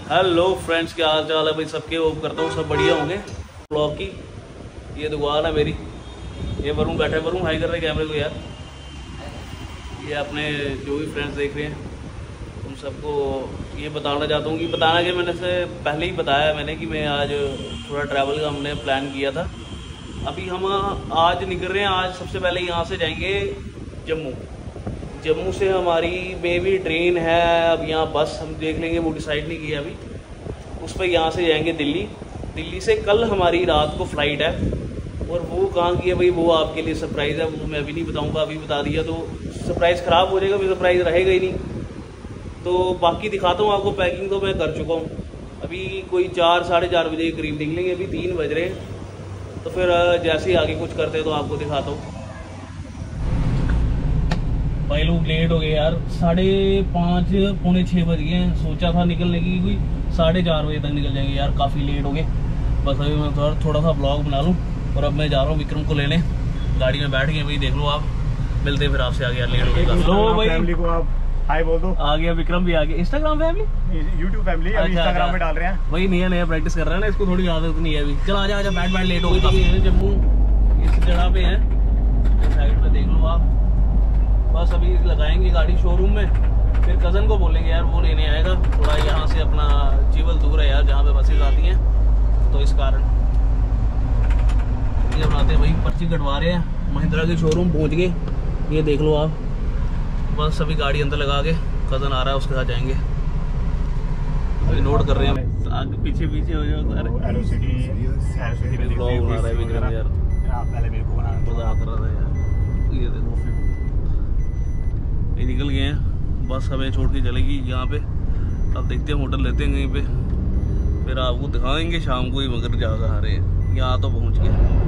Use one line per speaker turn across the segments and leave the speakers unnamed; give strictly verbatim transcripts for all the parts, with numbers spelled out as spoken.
Hello friends, क्या हाल चाल है भाई सबके। होप करता हूँ सब बढ़िया होंगे। ब्लॉग की ये दुकान है मेरी। ये वरुण बैठे, वरुण हाई कर रहे कैमरे को यार। ये अपने जो भी फ्रेंड्स देख रहे हैं उन सबको ये बताना चाहता हूँ कि बताना कि मैंने से पहले ही बताया मैंने कि मैं आज थोड़ा ट्रैवल का हमने प्लान किया था। अभी हम आज निकल रहे हैं। आज सबसे पहले यहाँ से जाएंगे जम्मू। जम्मू से हमारी मे भी ट्रेन है, अब यहाँ बस हम देख लेंगे, वो डिसाइड नहीं किया अभी। उस पर यहाँ से जाएंगे दिल्ली। दिल्ली से कल हमारी रात को फ़्लाइट है, और वो कहाँ की है भाई वो आपके लिए सरप्राइज़ है। वो मैं अभी नहीं बताऊँगा, अभी बता दिया तो सरप्राइज़ ख़राब हो जाएगा, फिर सरप्राइज़ रहेगा ही नहीं। तो बाकी दिखाता हूँ आपको। पैकिंग तो मैं कर चुका हूँ। अभी कोई चार साढ़े चार बजे के करीब निकलेंगे, अभी तीन बज रहे हैं। तो फिर जैसे ही आगे कुछ करते हैं तो आपको दिखाता हूँ। भाई लोग लेट हो गए यार, साढ़े पाँच पौने छः बज गए हैं। सोचा था निकलने की कोई साढ़े चार बजे तक निकल जाएंगे यार, काफ़ी लेट हो गए। बस अभी मैं थोड़ा थोड़ा सा ब्लॉग बना लूँ, और अब मैं जा रहा हूँ विक्रम को लेने। गाड़ी में बैठ गए भाई, देख लो आप। मिलते हैं फिर आपसे आगे यार, लेट हो गया। लो भाई फैमिली को आप हाय बोल दो। आ गया विक्रम भी आ गया। इंस्टाग्राम फैमिली, यूट्यूब फैमिली अभी इंस्टाग्राम में डाल रहे हैं। वही नया नया प्रैक्टिस कर रहा है ना, इसको थोड़ी आदत नहीं है अभी। चल आजा आजा, बैठ बैठ, लेट हो गई काफ़ी। जम्मू इस जगह पे है, साइड पे देख लो आप। बस अभी लगाएंगे गाड़ी शोरूम में, फिर कज़न को बोलेंगे यार वो लेने आएगा। थोड़ा यहाँ से अपना जीवल दूर है यार जहाँ पे बसेज आती हैं, तो इस कारण ये बनाते हैं भाई। पर्ची कटवा रहे हैं, महिंद्रा के शोरूम पहुँच गए। ये देख लो आप। बस अभी गाड़ी अंदर लगा के कज़न आ रहा है, उसके साथ जाएंगे। अभी नोट कर रहे हैं, आगे पीछे पीछे हो जाओ सारे। ब्लॉग बना रहा है विक्रम यार, पहले मेरे को बनाना कर रहा था यार। ये देखो ये निकल गए हैं, बस हमें छोड़ के चलेगी यहाँ पे। अब देखते हैं, होटल लेते हैं कहीं पे, फिर आपको दिखाएंगे शाम को ही। मगर जा आ रहे हैं, यहाँ तो पहुँच गए।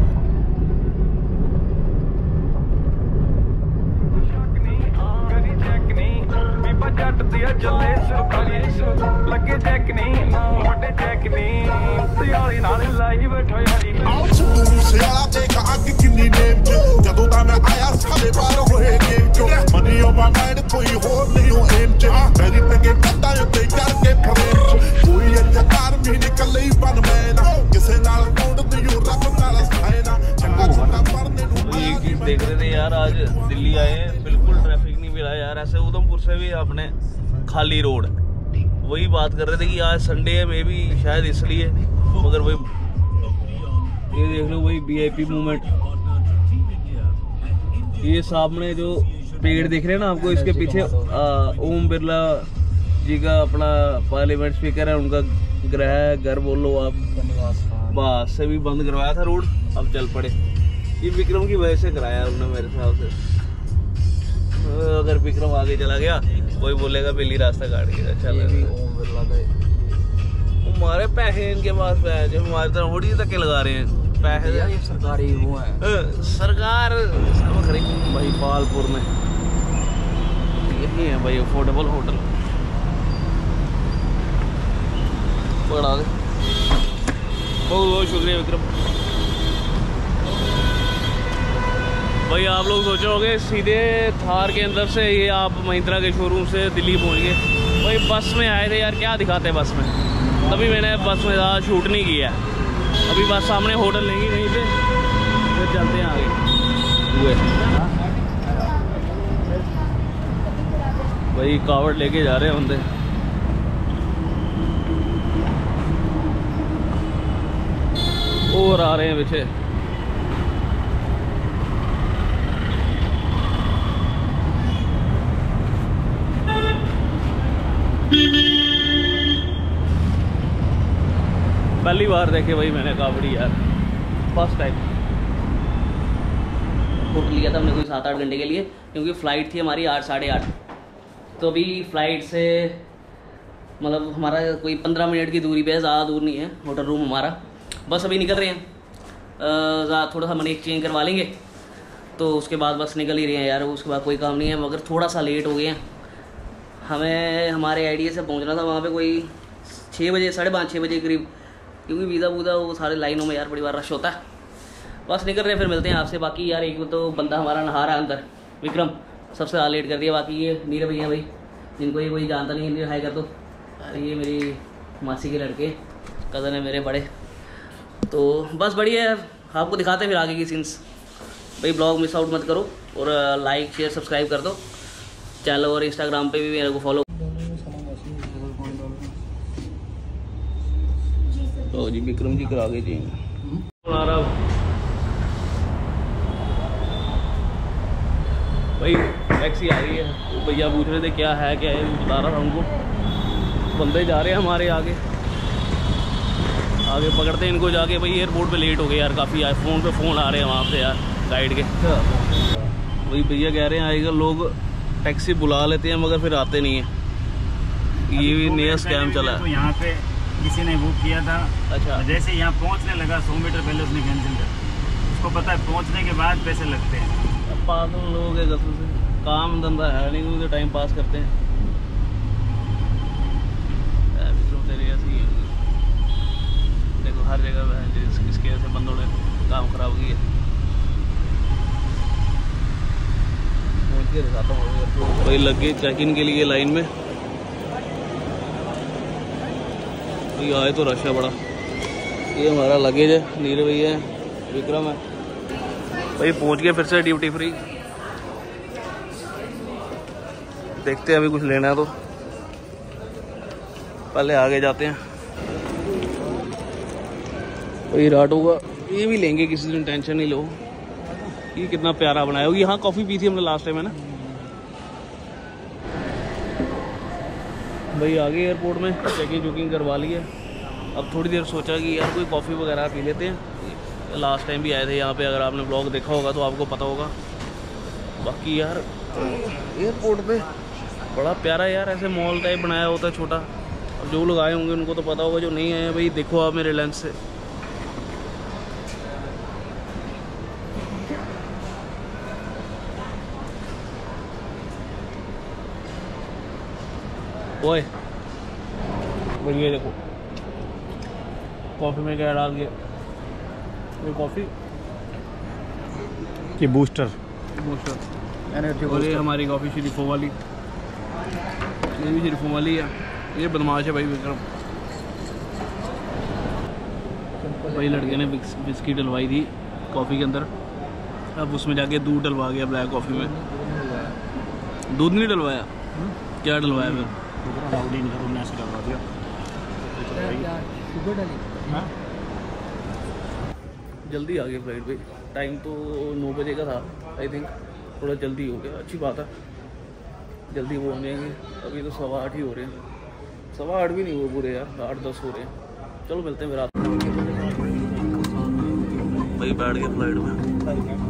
देख रहे थे यार, आज दिल्ली आए हैं, बिल्कुल ट्रैफिक नहीं मिला यार। ऐसे उधमपुर से भी अपने खाली रोड, वही बात कर रहे थे कि आज संडे है, मे भी शायद इसलिए। मगर वही ये देख लो वही वीआईपी मूवमेंट। ये सामने जो पेड़ देख रहे हैं ना आपको, इसके पीछे ओम बिरला जी का अपना पार्लियामेंट स्पीकर है, उनका गृह घर बोल लो आप। बस से भी बंद करवाया था रोड, अब चल पड़े। ये विक्रम की वजह से कराया उन्होंने मेरे हिसाब से। अगर विक्रम आगे चला गया कोई बोलेगा पहली रास्ता काट गया। चल हमारे पैसे इनके पास पैसे, जो हमारी तरह थोड़ी धक्के लगा रहे हैं पैसे। ये सरकारी वो है, सरकार सब खरी भाई। पालपुर में यही है भाई अफोर्डेबल होटल। पकड़ा दे। बहुत बहुत शुक्रिया विक्रम भाई। आप लोग सोचे होंगे सीधे थार के अंदर से ये आप महिंद्रा के शोरूम से दिल्ली पहुंच गए। भाई बस में आए थे यार, क्या दिखाते हैं बस में। तभी मैंने बस में ज़्यादा शूट नहीं किया। अभी बस सामने होटल लेंगे कहीं पे, फिर चलते हैं आगे। हुए भाई कावड़ लेके जा रहे हैं बंदे। और आ रहे हैं पीछे। पहली बार देखे भाई मैंने कावड़ी यार, फर्स्ट टाइम। बुक लिया था हमने कोई सात आठ घंटे के लिए, क्योंकि फ़्लाइट थी हमारी आठ साढ़े आठ। तो अभी फ़्लाइट से मतलब हमारा कोई पंद्रह मिनट की दूरी पे है, ज़्यादा दूर नहीं है होटल रूम हमारा। बस अभी निकल रहे हैं, थोड़ा सा मनी एक्सचेंज करवा लेंगे तो उसके बाद बस निकल ही रहे हैं यार। उसके बाद कोई काम नहीं है, मगर थोड़ा सा लेट हो गए हैं। हमें हमारे आइडिया से पहुंचना था वहाँ पे कोई छः बजे साढ़े पाँच छः बजे के करीब, क्योंकि वीज़ा वूज़ा वो सारे लाइनों में यार बड़ी बार रश होता है। बस निकल रहे हैं, फिर मिलते हैं आपसे। बाकी यार एक तो बंदा हमारा नहा रहा है अंदर, विक्रम, सबसे ज़्यादा लेट कर दिया। बाकी ये नीरव भैया भाई, जिनको ये कोई जानता नहीं है, हाई कर दो। ये मेरी मासी के लड़के, कज़न है मेरे बड़े। तो बस बढ़िया यार, आपको दिखाते हैं फिर आगे की सीन्स। भाई ब्लॉग मिस आउट मत करो और लाइक शेयर सब्सक्राइब कर दो चैनल, और इंस्टाग्राम पे भी मेरे को फॉलो। तो जी विक्रम जी करा गए जी भाई, टैक्सी आ रही है। तो भैया पूछ रहे थे क्या है क्या है, बता रहा था उनको। बंदे जा रहे हैं हमारे आगे आगे पकड़ते हैं इनको जाके। भाई एयरपोर्ट पे लेट हो गए यार काफ़ी यार, फ़ोन पे फ़ोन आ रहे हैं वहाँ से यार गाइड के। वही भैया कह रहे हैं आएगा, लोग टैक्सी बुला लेते हैं मगर फिर आते नहीं है। ये भी नया स्कैम चला है।
तो यहाँ पे किसी ने बुक किया था, अच्छा जैसे यहाँ पहुँचने लगा सौ मीटर पहले उसने कैंसिल कर। उसको पता है पहुँचने के बाद पैसे लगते हैं।
पागल लोग है कसम से, काम धंधा है नहीं, उनके टाइम पास करते हैं। देखो हर जगह इसके ऐसे बंदों ने काम खराब किया। वही लग गए चेक इन के लिए लाइन में। ये आए तो रश है बड़ा। ये हमारा लगेज है, नीरे भैया है, विक्रम है भाई। पहुंच गए फिर से ड्यूटी फ्री। देखते हैं अभी कुछ लेना है तो पहले आगे जाते हैं। वही राटो का ये भी लेंगे किसी दिन, टेंशन नहीं लो। ये कितना प्यारा बनाया होगी। यहाँ कॉफ़ी पी थी हमने लास्ट टाइम है ना भाई। आगे एयरपोर्ट में चेकिंग चुकिंग करवा ली है। अब थोड़ी देर सोचा कि यार कोई कॉफ़ी वगैरह पी लेते हैं। लास्ट टाइम भी आए थे यहाँ पे, अगर आपने ब्लॉग देखा होगा तो आपको पता होगा। बाकी यार एयरपोर्ट पे बड़ा प्यारा यार ऐसे मॉल टाइप बनाया होता है छोटा। अब जो लोग आए होंगे उनको तो पता होगा, जो नहीं आए भाई देखो आप मेरे लेंस से। ओए बढ़िया, देखो कॉफ़ी में क्या डाल के, ये कॉफ़ी
की बूस्टर
बूस्टर एनर्जी। और ये हमारी कॉफ़ी शरीफों वाली, ये भी शरीफों वाली है। ये बदमाश है भाई विक्रम। भाई लड़के ने बिस्किट डलवाई थी कॉफ़ी के अंदर, अब उसमें जाके दूध डलवा गया ब्लैक कॉफ़ी में। दूध नहीं डलवाया, क्या डलवाया फिर? जल्दी आ गए फ्लाइट भाई। टाइम तो नौ बजे का था आई थिंक, थोड़ा जल्दी हो गया। अच्छी बात है, जल्दी वो हो जाएंगे। अभी तो सवा आठ ही हो रहे हैं, सवा आठ भी नहीं हुए पूरे यार, आठ दस हो रहे हैं। चलो मिलते हैं फिर रात भाई। बैठ गए फ्लाइट में।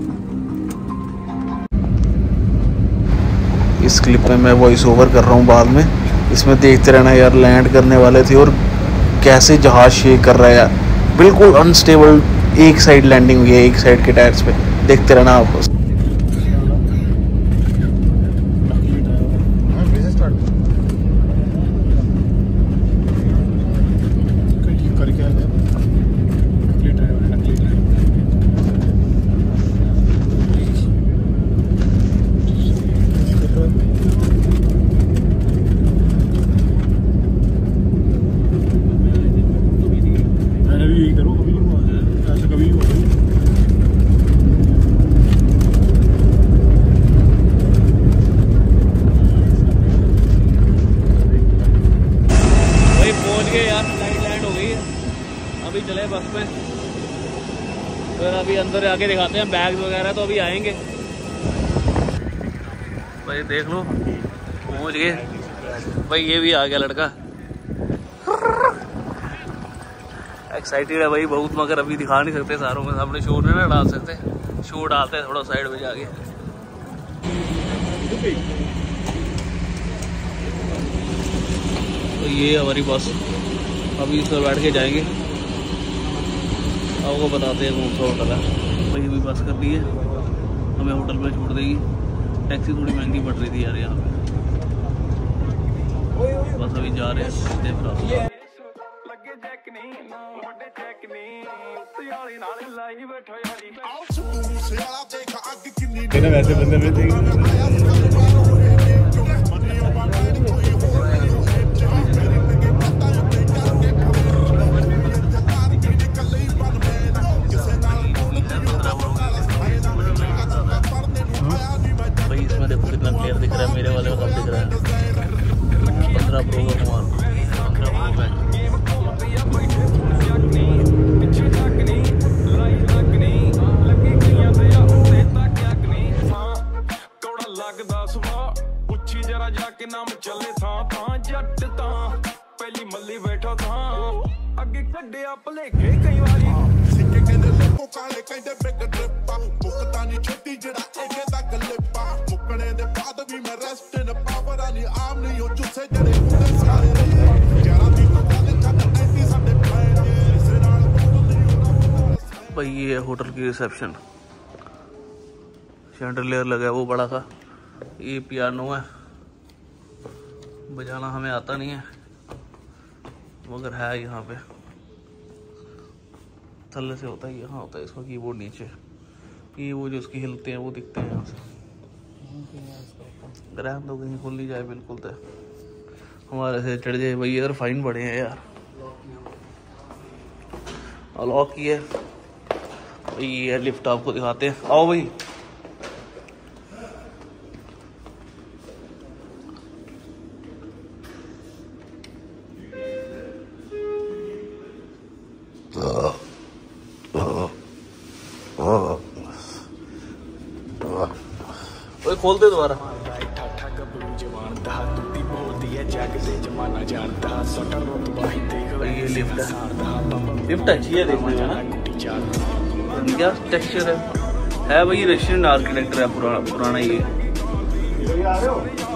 इस क्लिप में मैं वॉइस ओवर कर रहा हूँ बाद में, इसमें देखते रहना यार। लैंड करने वाले थे और कैसे जहाज शेक कर रहा है यार, बिल्कुल अनस्टेबल। एक साइड लैंडिंग हुई है, एक साइड के टायर्स पे। देखते रहना आपको।
अभी चले बस में, फिर अभी अंदर आके दिखाते हैं बैग वगैरह तो अभी आएंगे भाई। देख लो पहुंच गए भाई। ये भी आ गया लड़का, एक्साइटेड है भाई बहुत, मगर अभी दिखा नहीं सकते सारों में सामने, शोर नहीं ना डाल सकते। शोर डालते हैं थोड़ा साइड में जाके। तो ये हमारी बस, अभी इसमें बैठ के जाएंगे, आपको बताते हैं कौन सा होटल है भाई। अभी बस कर दी है, हमें होटल में छोड़ देगी। टैक्सी थोड़ी महंगी पड़ रही थी यार यहाँ पे। बस अभी जा रहे हैं।
वैसे बंदे में थे
जाके नाम चले था था जट ता पहली मल्ली बैठो था अगे कड्डे अपले के कई वारी सिक्के कहंदे लेको काले कहंदे बिग ट्रिप मुकता नहीं छेती जड़ा एके दा गलिपा मुकने दे बाद भी मैं रेस्ट इन पावर आनी आम नहीं हो जुसे जड़े पूरे सारे यारा दी तो काले चट ऐसी साडे प्लान इसे नाल
भाई ये है होटल की रिसेप्शन। शैंडलियर लगा है वो बड़ा सा, ये पियानो है, बजाना हमें आता नहीं है मगर है यहाँ पे, थल्ले से होता है, यहाँ होता है इसका कीबोर्ड नीचे, ये वो जो उसकी हिलते हैं वो दिखते हैं यहाँ से। ग्रैम तो कहीं खुल नहीं जाए बिल्कुल तो हमारे से चढ़ जाए भाई, यार फाइन बड़े हैं यार। लॉक की है ये लिफ्ट आपको दिखाते हैं, आओ भाई। ओए खोल दे दोबारा। ये लिफ्ट है, लिफ्ट अच्छी है देखने में ना, क्या टेक्सचर है है भाई, रशियन आर्किटेक्चर है पुराना पुराना ये।